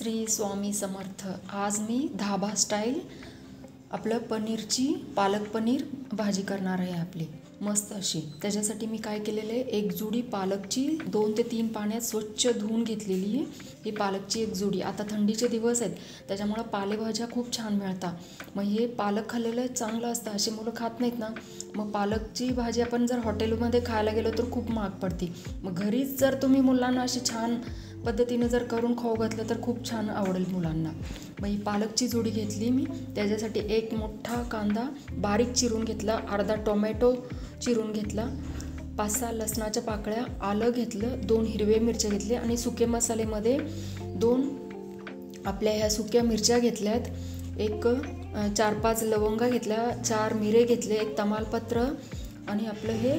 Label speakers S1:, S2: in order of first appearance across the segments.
S1: श्री स्वामी समर्थ। आज मी धाबा स्टाईल आपलं पनीरची पालक पनीर भाजी करणार आहे आपली मस्त अशी। त्याच्यासाठी मी काय केलेलं आहे, एक जुडी पालकची 2 ते 3 पाण्यात स्वच्छ धुवून घेतलेली आहे। ही पालकची एक जुडी। आता थंडीचे दिवस आहेत त्याच्यामुळे पालेभाज्या खूप छान मिळतात। मग हे पालक खाल्लेलं चांगलं असतं, अशी मुलं खात नाहीत ना। मग पालकची भाजी आपण जर हॉटेलमध्ये खायला गेलो तर खूप महाग पडते। मग घरीच जर तुम्ही मुलांना अशी छान पद्धतीने जर करून खाऊ घातलं तर खूप छान आवडेल मुलांना। मग ही पालकची जोडी घेतली मी। त्याच्यासाठी एक मोठा कांदा बारीक चिरून घेतला, अर्धा टोमॅटो चिरून घेतला, 5-6 लसणाच्या पाकळ्या, आलं घेतलं, 2 हिरवे मिरच्या घेतले आणि सुके मसाल्यामध्ये 2 आपल्या ह्या सुक्या मिरच्या घेतल्यात, एक 4-5 लवंगा घेतल्या, 4 मिरे घेतले, एक तमालपत्र आणि आपलं हे।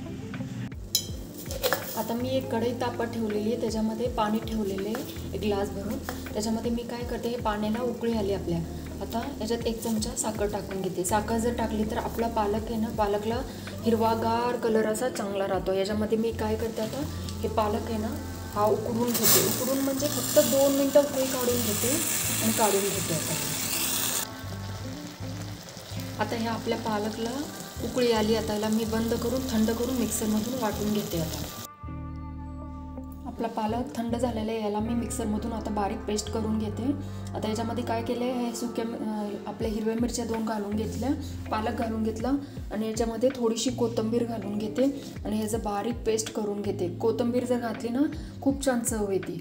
S1: आता मी एक कढई तापत ठेवलेली आहे, त्याच्यामध्ये पाणी ठेवलेले आहे 1 ग्लास भरून। त्याच्यामध्ये मी काय करते, हे पाण्याला उकळी आली आपल्या। आता याच्यात 1 चमचा साखर टाकून घेते। साखर जर टाकली तर आपला पालक आहे ना, पालकला हिरवागार कलर असा चांगला राहतो। याच्यामध्ये मी काय करते, आता हे पालक आहे ना हा उकडून घेते। उकडून म्हणजे फक्त 2 मिनटं उकळी काढून घेते आणि काढून घेते। आता ह्या आपल्या पालकला उकळी आली। आता याला मी बंद करून थंड करून मिक्सरमधून वाटून घेते। आपला पालक थंड झालेला आहे, याला मी मिक्सरमधून आता बारीक पेस्ट करून घेते। आता याच्यामध्ये काय केलं आहे, हे सुक्या आपल्या हिरव्या मिरच्या 2 घालून घेतल्या, पालक घालून घेतला आणि याच्यामध्ये थोडीशी कोथिंबीर घालून घेते आणि ह्याचं बारीक पेस्ट करून घेते। कोथिंबीर जर घातली ना खूप छान चव येते।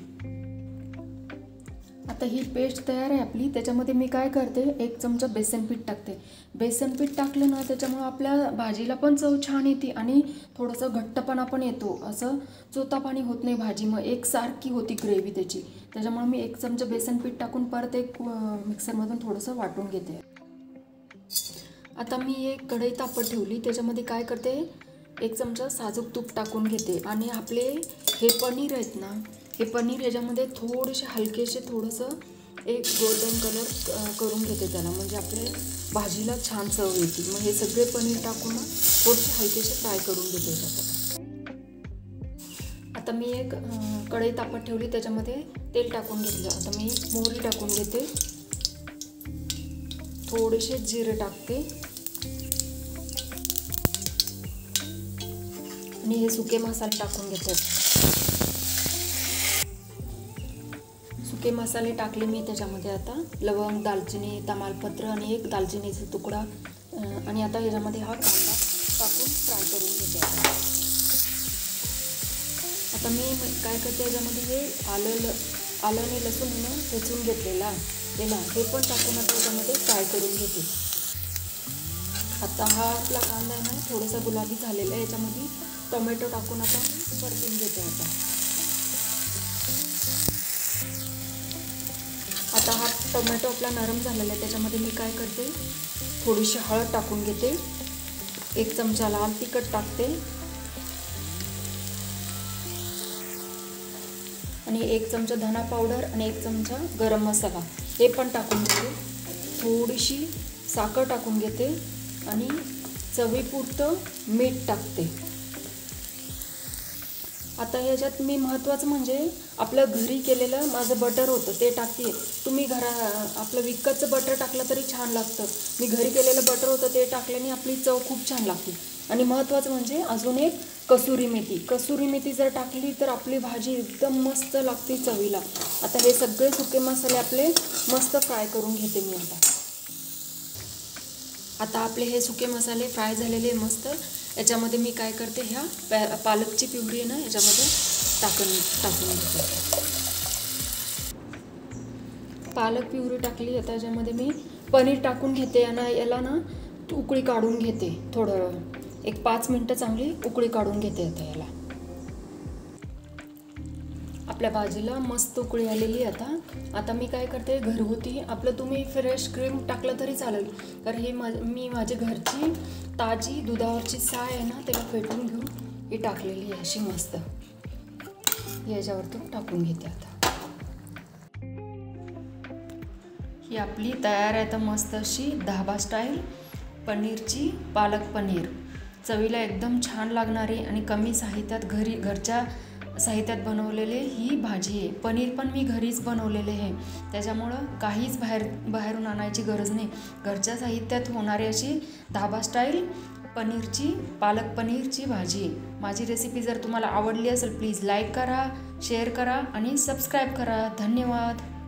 S1: आता ही पेस्ट तयार आहे आपली। त्याच्यामध्ये मी काय करते, 1 चमचा बेसन पीठ टाकते। बेसन पीठ टाकलं ना त्याच्यामुळे आपल्या भाजीला पण चव छान येते आणि थोडंसं घट्टपणा पण येतो, असं चोतापाणी होत नाही भाजी, मग एकसारखी होती ग्रेव्ही त्याची। त्याच्यामुळे मी 1 चमचा बेसन पीठ टाकून परत एक मिक्सरमधून थोडंसं वाटून घेते। आता मी एक कढई तापत ठेवली, त्याच्यामध्ये काय करते, 1 चमचा साजूक तूप टाकून घेते आणि आपले हे पनीर आहेत ना, हे पनीर याच्यामध्ये थोडेसे हलकेसे थोडंसं एक गोल्डन कलर करून घेते त्याला, म्हणजे आपल्या भाजीला छान चव येते। मग हे सगळे पनीर टाकून थोडेसे हलकेसे फ्राय करून घेते त्याच्यात। आता मी एक कढई तापत ठेवली, त्याच्यामध्ये तेल टाकून घेतलं। आता मी मोहरी टाकून घेते, थोडेसे जिरे टाकते आणि हे सुके मसाले टाकून घेते। सुके मसाले टाकले मी त्याच्यामध्ये। आता लवंग, दालचिनी, तमालपत्र आणि 1 दालचिनीचा तुकडा आणि आता ह्याच्यामध्ये हा कांदा टाकून फ्राय करून घेते। आता मी काय करते, याच्यामध्ये हे आलं आणि लसूण ना ठेचून घेतलेला हे पण टाकून आता याच्यामध्ये फ्राय करून घेते। आता हा आपला कांदा आहे ना थोडासा गुलाबी झालेला आहे, याच्यामध्ये टोमॅटो टाकून आता परतून घेते। आता हा टोमॅटो आपला नरम झालेला आहे, त्याच्यामध्ये मी काय करते, थोडीशी हळद टाकून घेते, 1 चमचा लाल तिखट टाकते आणि 1 चमचा धना पावडर आणि 1 चमचा गरम मसाला हे पण टाकून घेते। थोडीशी साखर टाकून घेते आणि चवीपुरतं मीठ टाकते। आता ह्याच्यात मी महत्त्वाचं म्हणजे आपलं घरी केलेलं माझं बटर होतं ते टाकते। तुम्ही आपलं विकतचं बटर टाकलं तरी छान लागतं। मी घरी केलेलं बटर होतं ते टाकल्याने आपली चव खूप छान लागते। आणि महत्त्वाचं म्हणजे अजून एक कसुरी मेथी जर टाकली तर आपली भाजी एकदम मस्त लागते चवीला। आता हे सगळे सुके मसाले आपले मस्त फ्राय करून घेते मी। आता आपले हे सुके मसाले फ्राय झालेले मस्त। याच्यामध्ये मी काय करते, ह्या पालकची प्युरी आहे ना याच्यामध्ये टाकून घेते। पालक प्युरी टाकली, आता याच्यामध्ये मी पनीर टाकून घेते आणि याला ना उकळी काढून घेते। थोडं 1-5 मिनटं चांगली उकळी काढून घेते। आता याला आपल्या भाजीला मस्त उकळी आलेली आहे। आता मी काय करते, घरगुती आपलं तुम्ही फ्रेश क्रीम टाकलं तरी चालेल, कारण हे मी माझ्या घरची ताजी दुधावरची साय आहे ना त्याला फेटून घेऊन ही टाकलेली आहे अशी मस्त। याच्यावरतून टाकून घेते। आता ही आपली तयार आहे तर मस्त अशी धाबा स्टाईल पनीरची पालक पनीर, चवीला एकदम छान लागणारी आणि कमी साहित्यात घरच्या साहित्यात बनवलेले ही भाजी आहे. पनीर पण मी घरीच बनवलेले आहे, त्याच्यामुळं काहीच बाहेरून आणायची गरज नाही. घरच्या साहित्यात होणारी अशी धाबा स्टाईल पालक पनीरची भाजी आहे. माझी रेसिपी जर तुम्हाला आवडली असेल प्लीज लाईक करा, शेअर करा आणि सबस्क्राईब करा. धन्यवाद.